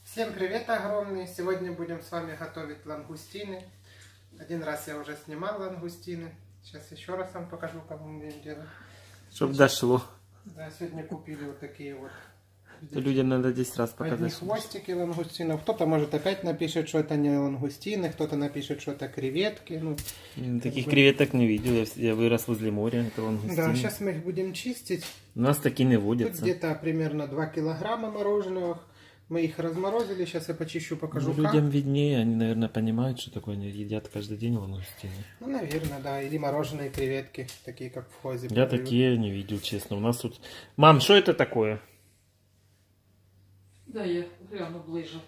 Всем привет огромный! Сегодня будем с вами готовить лангустины. Один раз я уже снимал лангустины. Сейчас еще раз вам покажу, как мы будем делать. Чтоб дошло. Да, сегодня купили вот такие вот. Людям надо 10 раз показать. Одни хвостики лангустинов. Кто-то может опять напишет, что это не лангустины, кто-то напишет, что это креветки. Ну, таких креветок не видел. Я вырос возле моря. Это лангустины. Да, сейчас мы их будем чистить. У нас такие не Тут водятся. где-то примерно 2 килограмма мороженого. Мы их разморозили, сейчас я почищу, покажу, как. Людям виднее, они, наверное, понимают, что такое, они едят каждый день лангустины. Ну, наверное, да, или мороженые креветки, такие как в хозе. Я такие не видел, честно. У нас тут... Мам, что это такое? Да, я гляну ближе.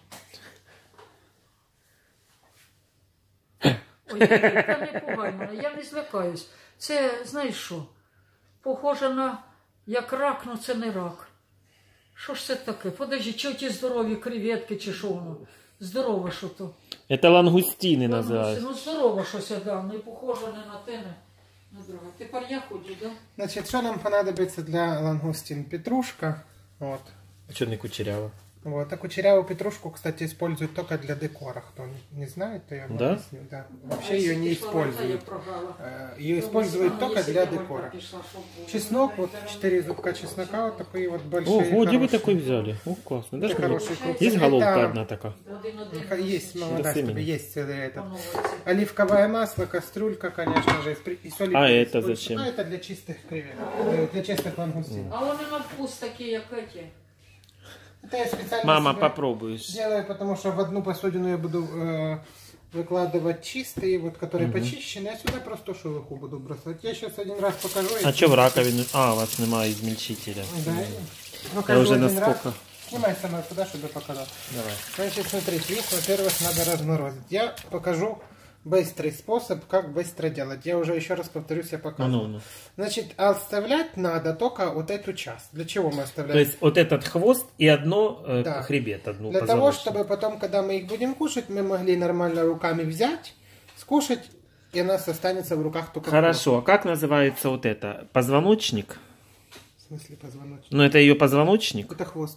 Ой, та не пугай мене, я не злякаюсь. Це, знаєш що, похоже на, як рак, но це не рак. Що ж це таке? Подожди, чи ті здорові креветки, чи що воно? Здорове що то? Это лангустины называют. Ну здорове щось, да, не похоже не на те, не на друге. Тепер я ходжу, да? Значит, что нам понадобится для лангустин? Петрушка, вот. А что не кучеряво? Вот, а кучерявую петрушку, кстати, используют только для декора. Кто не знает, то я вам Да? объясню. Да. Вообще ее не используют. Ее используют только для декора. Чеснок, вот 4 зубка чеснока, вот такие вот большие. Ого, где вы хорошие. такой взяли? О, классно. Даже хороший круг. есть головка Это- одна такая? Есть, молодая, семени. чтобы есть целый этот. Оливковое масло, кастрюлька, конечно же, и соль. и А перец. это зачем? А это для чистых креветок, для чистых лангустин. А вони на вкус такі, як ті. Это я специально Мама, себе попробуешь. делаю, потому что в одну посудину я буду выкладывать чистые, вот, которые почищены, а сюда просто шелуху буду бросать. Я сейчас один раз покажу. А если- что в раковину? А, у вас немає измельчителя. Да. Я Покажу уже один раз. насколько. Снимай сама туда, чтобы я показал. Давай. Значит, смотрите, их, во-первых, надо разморозить. Я покажу быстрый способ, как быстро делать. Я уже еще раз повторюсь, я показываю. Ну. Значит, а оставлять надо только вот эту часть. Для чего мы оставляем? То есть вот этот хвост и одно Да. хребет, одну Для того, позвоночник. чтобы потом, когда мы их будем кушать, мы могли нормально руками взять, скушать, и у нас останется в руках только Хорошо, а как называется вот это? Позвоночник? хвост. В смысле позвоночник? Ну это ее позвоночник? Это хвост.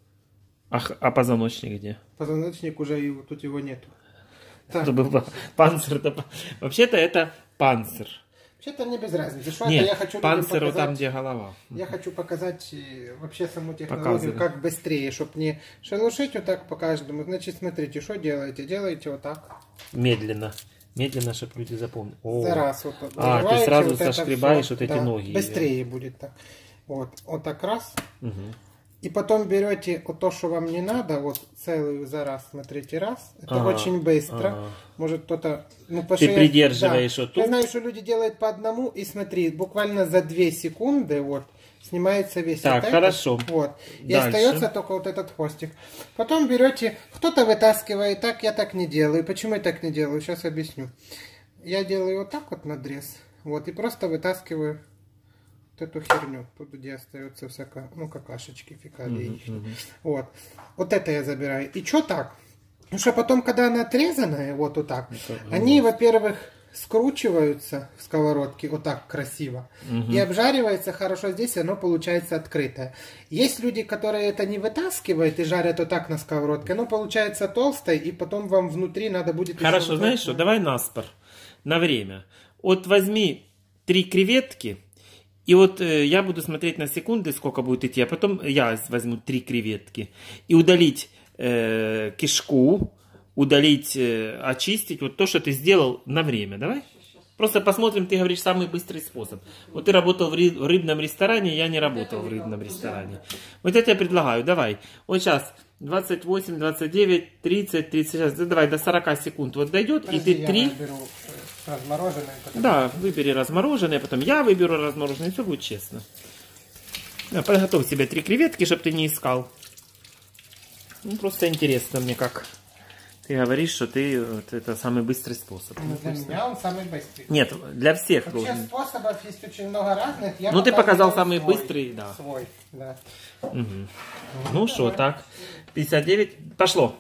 А позвоночник где? Позвоночник уже тут его нету. Так. Чтобы панцирь. Вообще-то это панцирь. Вообще-то мне без разницы. Что это Нет, я хочу людям панцирь вот показать. там, где голова. Я хочу показать вообще саму технологию, Показывай. как быстрее, чтобы не шелушить вот так по каждому. Значит, смотрите, что делаете? Делаете вот так. Медленно. Медленно, чтобы люди запомнили. О. За раз вот. Ты выливаете сразу вот это сошкребаешь всё. вот эти ноги. Быстрее будет так. Вот так раз. Мгм. И потом берете вот то, что вам не надо, вот целую за раз, смотрите, раз. Это Ага, очень быстро. ага. Может кто-то... Ну, потому Ты что придерживаешь вот Я тут. знаю, что люди делают по одному, и смотри, буквально за 2 секунды вот снимается весь Так, вот хорошо. этот, вот. И Дальше. остается только вот этот хвостик. Потом берете, кто-то вытаскивает так, я так не делаю. Почему я так не делаю? Сейчас объясню. Я делаю вот так вот надрез, вот, и просто вытаскиваю вот эту херню, тут где остается всякая, ну, какашечки, фекалии. Вот. Вот это я забираю. И что так? Потому что потом, когда она отрезанная, вот так, они, во-первых, скручиваются в сковородке вот так красиво. И обжаривается хорошо здесь, и оно получается открытое. Есть люди, которые это не вытаскивают и жарят вот так на сковородке. Оно получается толстое, и потом вам внутри надо будет... еще Хорошо, вот знаешь так- что, давай наспор. На время. Вот возьми 3 креветки. И вот я буду смотреть на секунды, сколько будет идти, а потом я возьму 3 креветки. И удалить кишку, удалить, очистить, вот то, что ты сделал на время. Давай? Просто посмотрим, ты говоришь, самый быстрый способ. Вот ты работал в рыбном ресторане, я не работал в рыбном ресторане. Вот я тебе предлагаю, давай. Вот сейчас 28, 29, 30, 36, давай до 40 секунд вот дойдет, Подожди, и ты я 3... беру размороженное. потом- Да, выбери размороженное, потом я выберу размороженное, все будет честно. Да, подготовь себе 3 креветки, чтобы ты не искал. Ну, просто интересно мне, как ты говоришь, что ты вот, это самый быстрый способ. Ну, для меня он самый быстрый. Нет, для всех Вообще должен. способов есть очень много разных. Я Ну, ты показал показываю самый свой. быстрый, да. Свой, да. Мгм. Ну что, так, 59, пошло.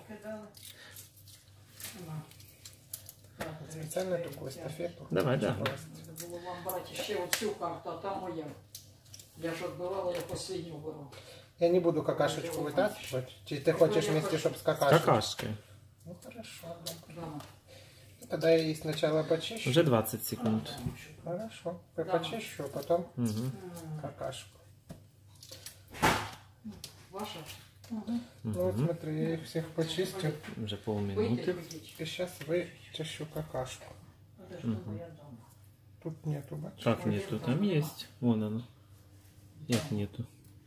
Специально такую эстафету. Давай, да. Треба було вам брати ще оцю карту, а там моя. Я ж відбивала, я останню беру. Я не буду какашечку вытаскивать. Ты хочешь вместе, чтобы с С какашечкой? какашкой. Ну хорошо. Тогда я ей сначала почищу. Уже 20 секунд. Хорошо. Я почищу, а потом Угу. какашку. Ваша? Ну вот смотри, я их всех почистил. Уже полминуты. И сейчас вычищу какашку. Тут нету, бачишь? Как нету? Там есть. Вон она. Нет, нету.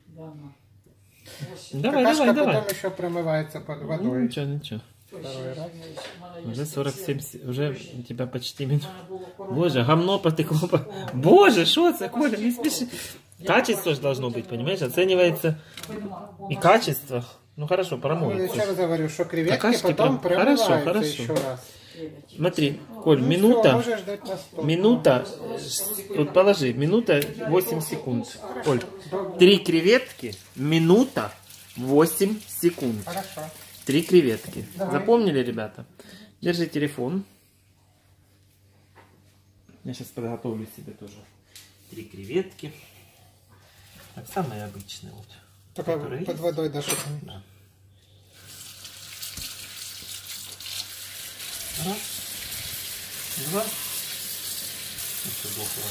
Давай, Какашка давай, потом давай. еще промывается под Ну, водой. ничего, ничего. Второй раз. Уже 47, уже у тебя почти минут. Боже, гамно потекло. Боже, что это, Коля, не спеши. Качество же должно быть, понимаешь? Оценивается и качество. Ну хорошо, Ну, промоется. еще раз говорю, что креветки Какашки потом прям- хорошо, промываются хорошо. еще раз. Смотри, Коль, Ну, минута. всё, можешь ждать на стол. Минута, вот положи, минута 8 секунд. Коль, 3 креветки, минута 8 секунд. Хорошо. 3 креветки. Давай. Запомнили, ребята? Держи телефон. Я сейчас подготовлю себе тоже 3 креветки. Так, самые обычные вот. Только Которые под есть. водой даже. Да. Раз, два. Еще плохо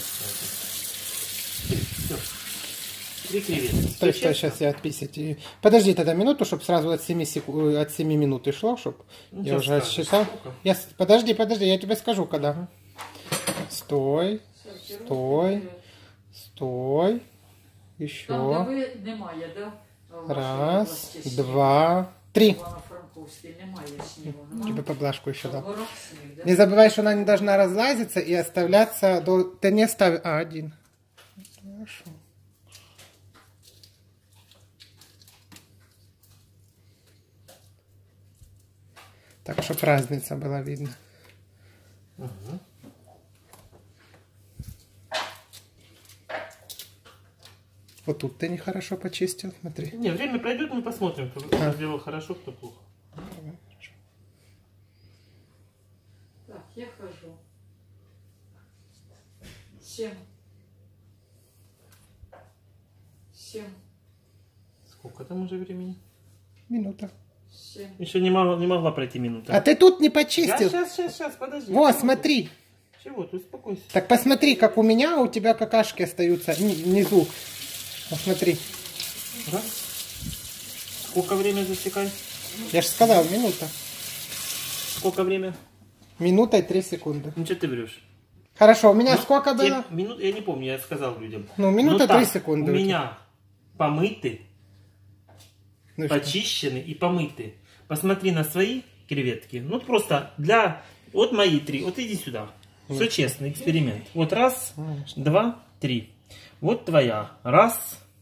Все. 3 креветки. Стой, сейчас я от 50. Подожди тогда минуту, чтобы сразу от 7, от 7 минут и шло, чтобы Ну, я сейчас уже скажешь, отсчитал. сколько? Подожди, я тебе скажу, когда. Стой, стой, стой. Еще. Там, де ви, немає, да? В вашій Раз, області два, три. Івано-Франковській немає снігу. Тебе поблажку еще В дал. горах сніг, да? Не забывай, что она не должна разлазиться и оставляться до... Ты не ставь... один. Хорошо. Так, чтобы разница была видна. Угу. Вот тут ты нехорошо почистил, смотри. Не, время пройдет, мы посмотрим, кто сделал хорошо, кто плохо. Так, я хожу. 7. 7. Сколько там уже времени? Минута. 7. Еще не могла пройти минута. А ты тут не Я почистил? сейчас, подожди. Вот, смотри. Чего ты, успокойся. Так посмотри, как у меня, а у тебя какашки остаются внизу. Посмотри. Раз. Сколько время засекай? Я же сказал, минута. Сколько время? Минута и 3 секунды. Ну что ты врешь? Хорошо, у меня сколько было? Минут, я не помню, я сказал людям. Ну, минута 3 так, секунды. У меня помыты, Ну, и что? почищены и помыты. Посмотри на свои креветки. Ну просто для... Вот мои 3. Вот иди сюда. Все честно, эксперимент. Вот раз, два, 3. Вот твоя. Раз,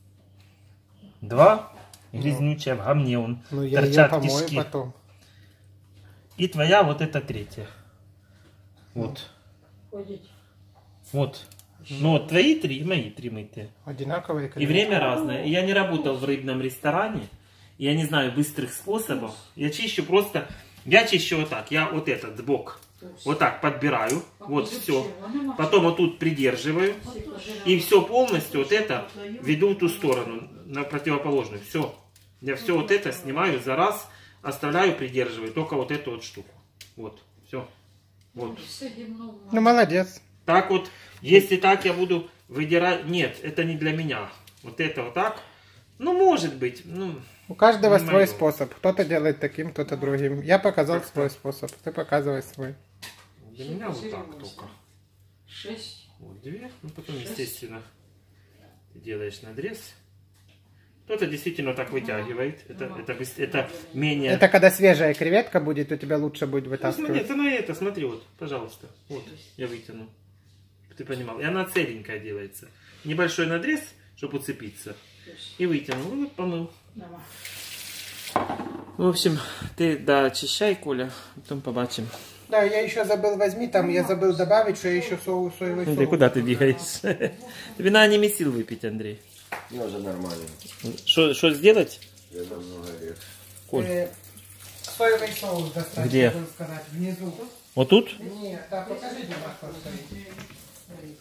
два. Грязнючая в гамне он. Ну, я ее торчат помою кишки. потом. И твоя вот эта 3. Вот. Ходіть. Вот. Ну вот твои 3 и мои 3 мытые. Одинаковые И креветки. время разное. И я не работал в рыбном ресторане. Я не знаю быстрых способов. Я чищу просто... Я чищу вот так. Я вот этот бок вот так подбираю. Вот все. Потом вот тут придерживаю. И все полностью вот это веду в ту сторону. На противоположную. Все. Я все вот это снимаю за раз. Оставляю, придерживаю. Только вот эту вот штуку. Вот. Все. Вот. Все гімно. Ну, молодец. Так вот. Если так я буду выдирать... Нет, это не для меня. Вот это вот так. Ну, может быть. Ну... У каждого Не свой моё. способ. Кто-то делает таким, кто-то другим. Я показал свой способ. Ты показывай свой. Для меня вот так только. 6. Вот 2. Ну, потом, естественно, ты делаешь надрез. Кто-то действительно так вытягивает. Это менее... Это когда свежая креветка будет, у тебя лучше будет Ну, смотри, вытаскивать. ты на это, смотри, вот, пожалуйста. Вот, я вытяну. Ты понимал. И она целенькая делается. Небольшой надрез, чтобы уцепиться. И вытянул. Вот, помыл. Нема. В общем, ты очищай, Коля, потом побачим. Да, я еще забыл, возьми, там я забыл добавить, что я еще соевый Андрей, соус. куда ты бегаешь? Тебе надо не сил выпить, Андрей. Я уже нормально. Что сделать? Я намного ешь. Коль. Соевый соус достать, Где? забыл сказать, внизу. Вот тут? Нет, да, покажи, где масло стоит.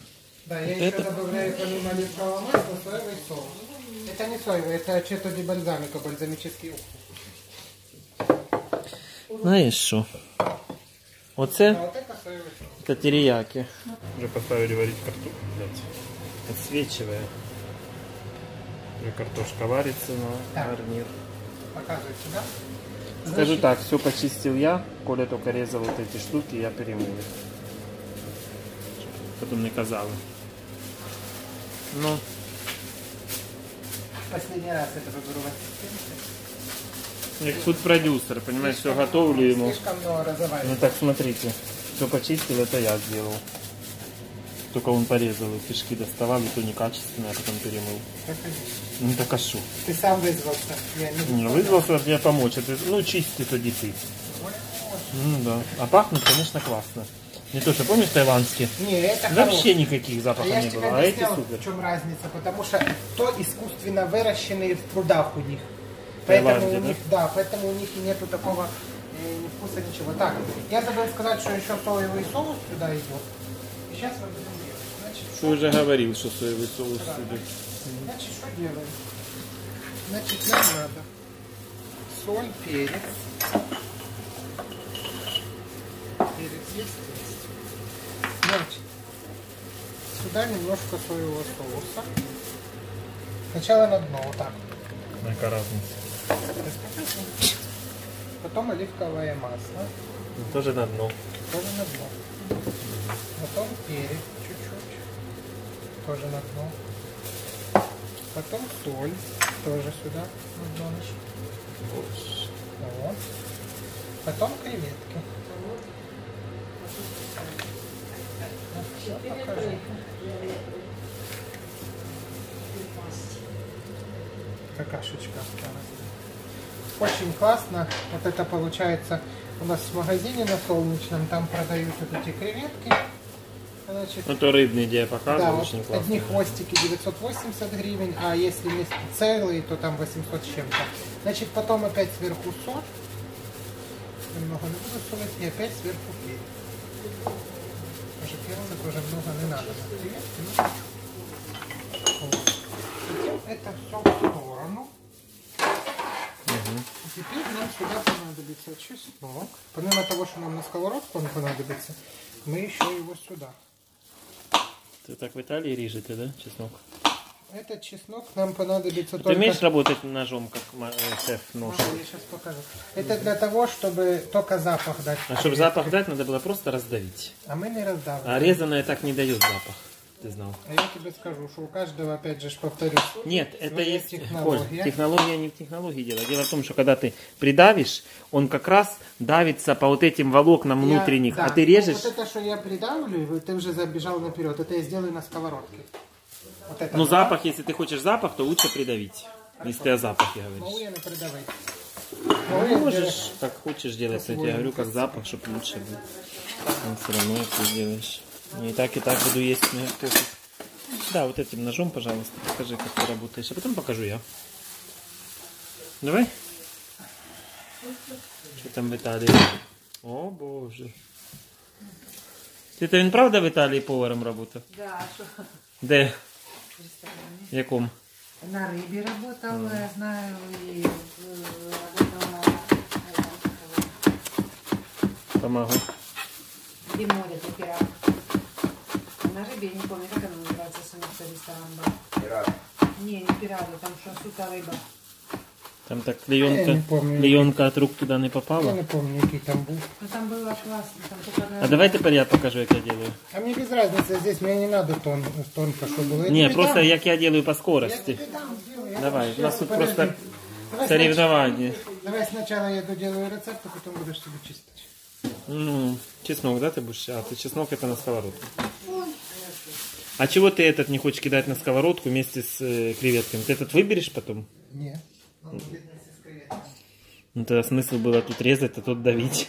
Да, я еще добавляю помимо оливкового масла соевый соус. Это не соевый, это чето ди бальзамико, бальзамический уксус. Знаєш що? Оце А вот это соевый соус. это терияки. Уже поставили варить картошку. Отсвечивая. Уже картошка варится на Так. гарнир. Показывай сюда. Скажу так, все почистил я. Коля только резал вот эти штуки, я перемыл их. Чтоб потом не казало. Ну, Последний раз это выберу в ассистенте. как фуд-продюсер, понимаешь, все готовлю ему. Слишком много разоварить. Ну так смотрите, все почистил, это я сделал. Только он порезал, и кишки доставал, и то некачественно, а потом перемыл. Да, конечно. Ну так а шо? Ты сам вызвался. Я не Не, вызвался тебе помочь, а ты, ну чисти тоді ты. Ну да. А пахнут, конечно, классно. Не то, что помнишь тайванские? Не, это Вообще хорошо. никаких А запахов я не же тебе было, а эти объяснял, супер. в чем разница, потому что то искусственно выращенные в прудах у них. Таиланде, Поэтому у да? них, да, поэтому у них и нету такого ни вкуса, ничего. Так, я забыл сказать, что еще соевый соус сюда идет. И сейчас мы будем делать. Значит, Ты уже говорил, что соевый соус идет. Значит, что делаем? Значит, нам надо соль, перец. Перец есть? Есть. Значит, сюда немножко соевого соуса. Сначала на дно, вот так. Какая разница? Потом оливковое масло. Тоже на дно. Тоже на дно. Потом перец чуть-чуть. Тоже на дно. Потом соль. Тоже сюда. На донышко. Вот. Потом креветки. Вот, всё покажу. Какашечка осталась. Очень классно. Вот это получается у нас в магазине на Солнечном. Там продают вот эти креветки. Значит, Ну то рыбный, где я да, показывал, вот очень классно. одни хвостики 980 гривен, а если вместе целые, то там 800 с чем-то. Значит, потом опять сверху соль. Немного не буду солить. И опять сверху перец. Тоже перца тоже много не надо. Креветки, ну, вот. Затем это все в сторону. И теперь нам сюда понадобится чеснок. Помимо того, что нам на сковородку он понадобится, мы еще его сюда. Ты так в Италии режете, да, чеснок? Этот чеснок нам понадобится Ты только... умеешь работать ножом, как шеф-нож? Ага, я сейчас покажу. Это для того, чтобы только запах дать. А чтобы запах дать, надо было просто раздавить. А мы не раздавим. А резаное так не дает запах. Ты знал. А я тебе скажу, что у каждого, опять же, повторюсь. Нет, это Своя есть... технология. Коль, технология не в технологии дело. Дело в том, что когда ты придавишь, он как раз давится по вот этим волокнам внутренних. Да, А ты ну, режешь... вот это, что я придавливаю, ты уже забежал наперед. Это я сделаю на сковородке. Вот это Ну да. запах, если ты хочешь запах, то лучше придавить. Если ты о запахе Могу говоришь. я не придавать. Ну, можешь, как хочешь делать, я тебе говорю, как запах, чтобы лучше был. Но все равно ты сделаешь. И так буду есть, мне пофиг. Да, вот этим ножом, пожалуйста, покажи, как ты работаешь. А потом покажу я. Давай. Что там в Италии? О, боже. Ты-то він правда в Италии поваром работал? Да, что Де? В якому? на рыбе работал, я знаю, и работала Помогу. где море, где пират. На рыбе, я не помню, как она называется, самый ресторан был. Пират. Не пираты, там что, сука рыба. Там так Я не клеенка, помню. клеенка от рук туда не Я попала. не помню, какие там был. Ну там было классно, там только А давай теперь я покажу, как я делаю. А мне без разницы, здесь мне не надо тонко, чтобы было. Я Не, тебе просто дам. як я делаю по Я скорости. тебе дам, сделай. Я Давай, вообще- у нас тут подожди. просто Давай соревнования. Давай сначала я доделаю рецепт, а потом будешь себе чистить. Ну, чеснок, да, ты будешь? А, ты чеснок это на сковородку. А чего ты этот не хочешь кидать на сковородку вместе с креветками? Ты этот выберешь потом? Нет. Он будет вместе с креветками. Ну, тогда смысл было тут резать, а тут давить.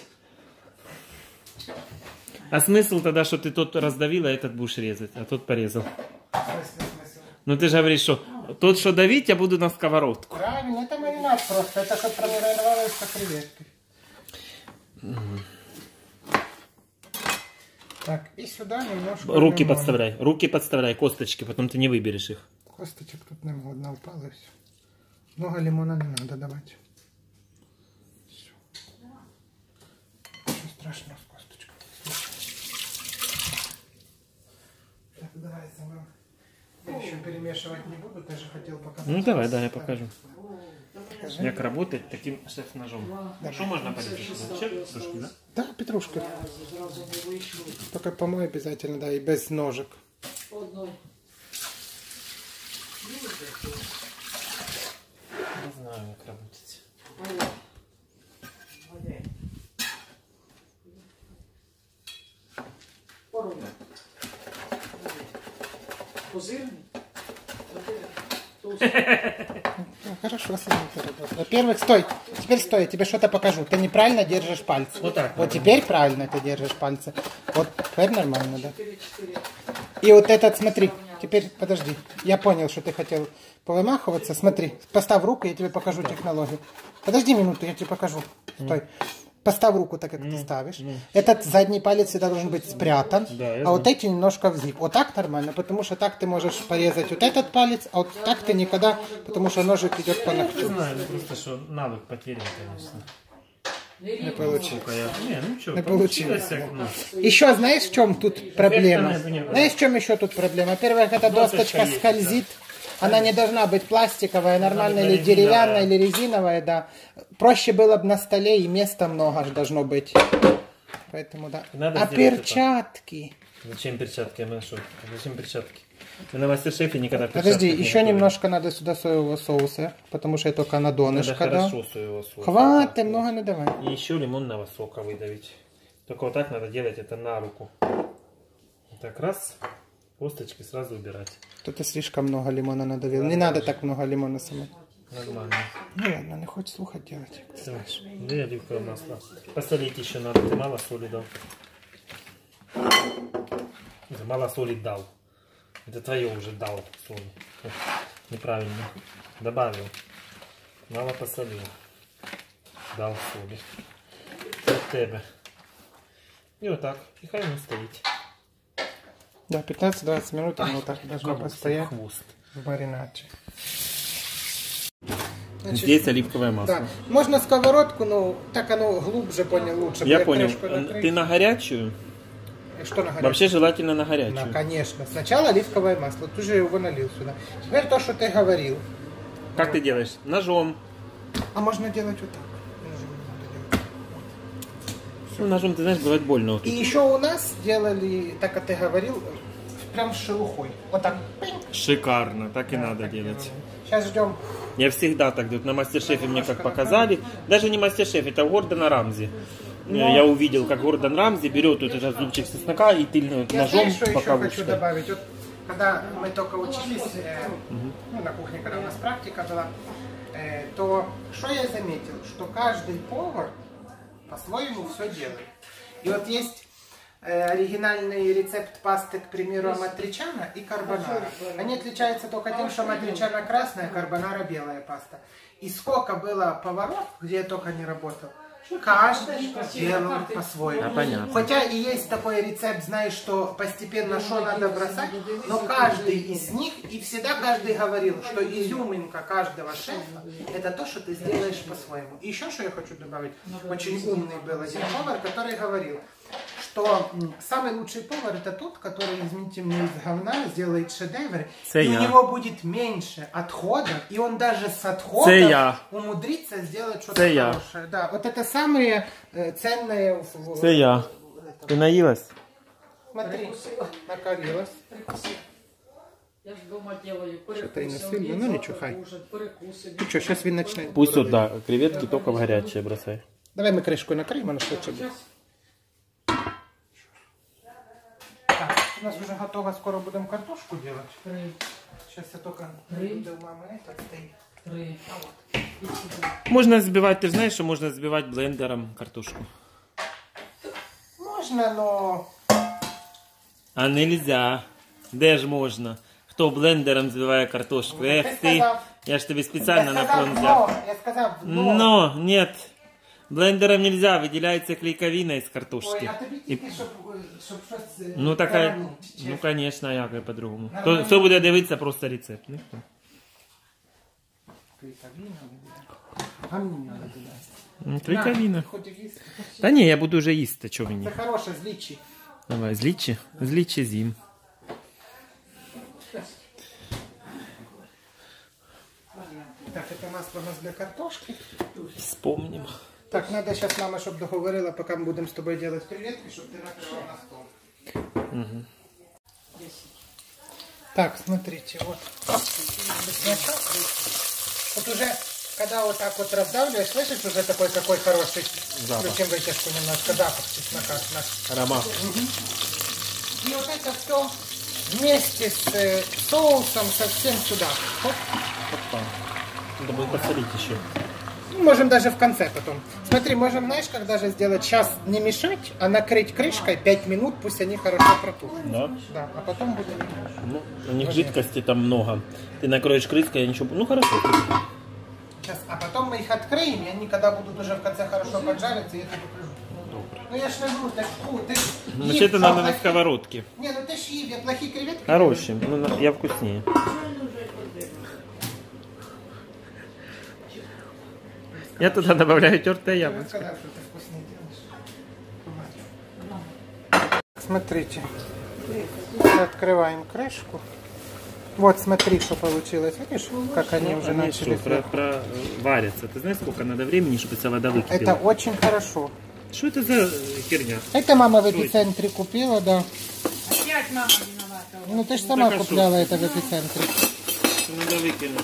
А смысл тогда, что ты тот раздавил, а этот будешь резать, а тот порезал. Смысл. Ну, ты же говоришь, что тот, что давить, я буду на сковородку. Правильно, это маринад просто. Это как промариновалось по креветке. Так, и сюда немножко Руки лимона. подставляй. Руки подставляй, косточки, потом ты не выберешь их. Косточек тут немного, одна упала и все. Много лимона не надо давать. Все. Ничего страшного с косточкой. Так, давай, Самвел. Я еще перемешивать не буду, ты же хотел показать. Ну давай, да, я покажу. Покажи. Как работать таким шеф-ножом. Что можно порезать? Петрушки, да? Да, петрушка. Только помой обязательно, да, и без ножек. Одной. Не знаю, как работать. Поровну. Козирний. Ну, хорошо, Саня, ты работаешь. Во-первых, стой. Теперь стой, я тебе что-то покажу. Ты неправильно держишь пальцы. Вот так. Вот теперь правильно ты держишь пальцы. Вот теперь нормально, да. И вот этот, смотри, теперь, подожди. Я понял, что ты хотел повымахиваться. Смотри, поставь руку, я тебе покажу технологию. Подожди минуту, я тебе покажу. Стой. Поставь руку так, как ты ставишь. Этот задний палец всегда должен быть спрятан, Да, я а вот эти немножко взип. Вот так нормально, потому что так ты можешь порезать вот этот палец, а вот так ты никогда, потому что ножик идет по Не ногтю. знаю, ну просто что навык потерян, конечно. Не получилось. Сука, я... Не, ну что, Не получилось. как, ну. Еще знаешь, в чем тут проблема? Эффекта не было. Знаешь, в чем еще тут проблема? Во-первых, эта досточка есть, скользит. Она не должна быть пластиковая, нормальная, или резиновая. деревянная, или резиновая, да. Проще было бы на столе, и места много ж должно быть. Поэтому, да. Надо А сделать перчатки? Зачем перчатки? Зачем перчатки? Мы на мастер-шефе никогда перчатки Подожди, не еще готовили. немножко надо сюда соевого соуса, потому что я только на Надо донышко дал. хорошо соевого соуса. Хватит, много не давай. И еще лимонного сока выдавить. Только вот так надо делать это на руку. Вот так раз, косточки сразу убирать. Кто-то слишком много лимона надавил. Не надо так много лимона самой. Нормально. Ну ладно, не хочешь слухать делать. Все. Две оливковое масло. Посолить еще надо. Ты мало соли дал. Ты мало соли дал. Это твое уже дал соли. Неправильно. Добавил. Мало посолил. Дал соли. От тебе. И вот так. И хай не стоит. Да, 15-20 минут оно вот так должно постоять Хвост. в маринаде. Здесь оливковое масло. Да, можно сковородку, но так оно глубже, понял, лучше. Я Будет понял. крышку накрыть. Ты на горячую? И что на горячую? Вообще желательно на горячую. Да, конечно. Сначала оливковое масло, ты же его налил сюда. Теперь то, что ты говорил. Как ты делаешь? Ножом. А можно делать вот так. Ножом не надо делать. Ну, ножом, ты знаешь, бывает больно. Вот И тут. еще у нас делали, так как ты говорил, прям с шелухой. Вот так. Шикарно. Так и надо делать. Сейчас ждем. Я всегда так делаю. На мастер-шефе мне как показали. Даже не мастер-шеф, это Гордона Рамзи. Я увидел, как Гордон Рамзи берет вот этот зубчик чеснока и тыльным Я ножом знаешь, что еще пока хочу добавить? Вот, когда мы только учились, ну, на кухне, когда у нас практика была, то что я заметил? Что каждый повар по-своему все делает. И вот есть оригинальный рецепт пасты, к примеру, матричана и карбонара. Они отличаются только тем, что матричана красная, карбонара белая паста. И сколько было поваров, где я только не работал, каждый делал по-своему. А, понятно. Хотя и есть такой рецепт, знаешь, что постепенно что надо бросать, но каждый из них, и всегда каждый говорил, что изюминка каждого шефа, это то, что ты сделаешь по-своему. И еще что я хочу добавить, очень умный был один повар, который говорил, что самый лучший повар это тот, который, извините меня, из говна сделает шедевр, Це и у я. него будет меньше отходов, и он даже с Це отходов я. умудрится сделать что-то Це я. хорошее. Да, вот это самые ценные... Це я. Ты наелась? Смотри, накалилась. Я ж дома делаю Что-то и не перекуси. сильно, ну ничего, хай. Перекуси. Ну что, сейчас він начне. Пусть вот, да, креветки только в горячее бросай. Давай мы крышку накроем, она швидше буде. Так, у нас уже готово, скоро будем картошку делать. Сейчас я только буду у мамы этот стоит. Три. Можно взбивать, ты же знаешь, что можно взбивать блендером картошку? Можно, но... А нельзя. Де ж можно? Кто блендером взбивает картошку? Эх ты, сказав. я ж тебе специально Я на сказав фронт взял. но, я сказав но. Но, нет. Блендером нельзя, выделяется клейковина из Ой, картошки. а тобі тільки, щоб щось... Ну такая, поранити, ну чесно. конечно, а як і по-другому. Нормально. Хто буде дивитися просто рецепт? Ніхто. Клейковина. А мені не треба туди. Клейковина. Хоч і їсти. Та ні, я буду вже їсти, що мені. Це хороше, з лічі. Давай, злічі. Злічі з'їм. Так, це масло у нас для картошки. Вспомним. Так, треба зараз мама, щоб договорила, поки ми будемо з тобою робити креветки, щоб ти накрила на стол. Так, смотрите, вот. Вот уже, когда вот так вот раздавливаешь, слышишь, уже такой какой хороший. Запах. Включим вытяжку немножко, запах чеснока. Аромат. И вот это все вместе с соусом совсем сюда. Хоп. Надо будет посолить еще. Ну, можем даже в конце потом. Смотри, можем, знаешь, как даже сделать, сейчас не мешать, а накрыть крышкой 5 минут, пусть они хорошо протухнут. Да? Да, а потом будем... Ну, у них жидкости там много. Ты накроешь крышкой, я ничего... Ну, хорошо. Сейчас, а потом мы их откроем, и они, когда будут уже в конце хорошо поджариться, я тебе покажу. Ну я ж не говорю, ты ж ты ж Значит, ев, это надо на плохие- сковородке. Не, ну ты ж ев, я плохие креветки. Хороший. Ну, я вкуснее. Я туда добавляю тертое Я бы яблочко. сказал, что ты вкуснее делаешь. Смотрите. Открываем крышку. Вот, смотри, что получилось. Видишь, как они уже Они начали что, сверху. варятся. Ты знаешь, сколько надо времени, чтобы вся вода Это выкипела? очень хорошо. Что это за херня? Это мама в Что это? эпицентре купила, да. Опять мама виновата. Ну ты же Ну, сама так а купляла это в эпицентре. Надо выкинуть.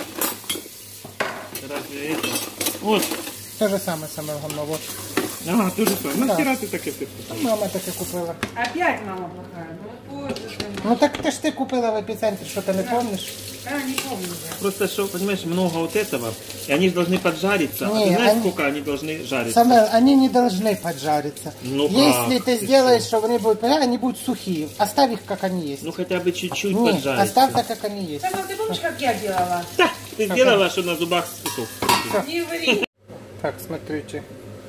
Разве это? Вот. То же самое, самое главное. Вот. Ага, то же самое. Да. Нахера ты так это? Мама так и купила. Опять мама плохая. Ну вот тоже. Ну так ты ж ты купила в эпицентре, что ты не помнишь? Да, не помню уже. Просто, что, понимаешь, много вот этого, и они должны поджариться. А Не, ты знаешь, они- сколько они должны жариться? Самое, они не должны поджариться. Ну Если как? ты Ты сделаешь, чтобы они будут поджарены, они будут сухие. Оставь их, как они есть. Ну, хотя бы чуть-чуть Не, поджариться. оставь так, как они есть. Сама, ты помнишь, как я делала? Да, ты сделала, что на зубах спуток. Не ври. Так, смотрите.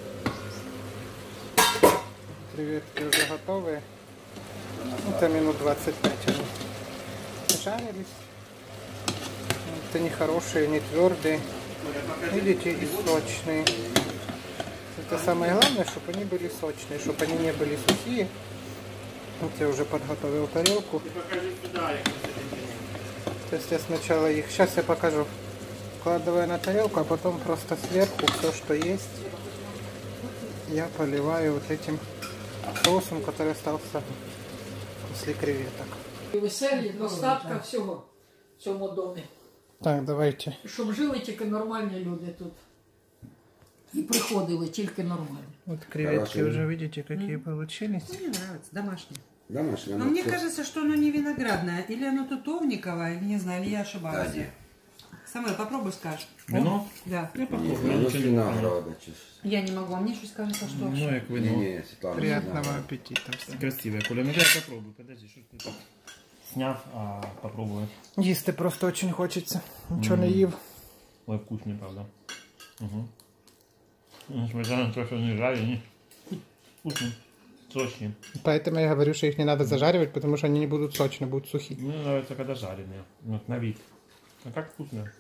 Креветки уже готовые. Это минут 25 они жарились. Это не хорошие, не твердые. Видите, и сочные. Это самое главное, чтобы они были сочные, чтобы они не были сухие. Вот я уже подготовил тарелку. То есть я сначала их, сейчас я покажу, вкладываю на тарелку, а потом просто сверху все, что есть, я поливаю вот этим соусом, который остался после креветок. І веселі, достатка всього в цьому домі. Так, давайте. Щоб жили тільки нормальні люди тут. І приходили тільки нормальні. Вот креветки Хорошо. уже видите, какие получились. Мне нравится, домашнее. Домашнее. Но мне кажется, что оно не виноградное. Или оно тутовниковое, или не знаю, или я ошибаюсь. Да, нет. Самое, попробуй скажешь. Вино? Да. Я попробую. Ну, с винограда чисто. Я не могу, а мне что скажется, что? Ну, как Не, вино. не, Светлана, Приятного виноград. аппетита всем. Красивое, Коля. Ну, я попробую. Подожди, что ты так сняв, а попробую. Їсти просто очень хочеться. Нічого не їв. Ой, вкусный, правда. Угу. Несмотря на то, что они жареные. Вкусный. Сочный. Поэтому я говорю, что их не надо зажаривать, потому что они не будут сочные, будут сухие. Мне нравится, когда жареные. Вот на вид. А как вкусно.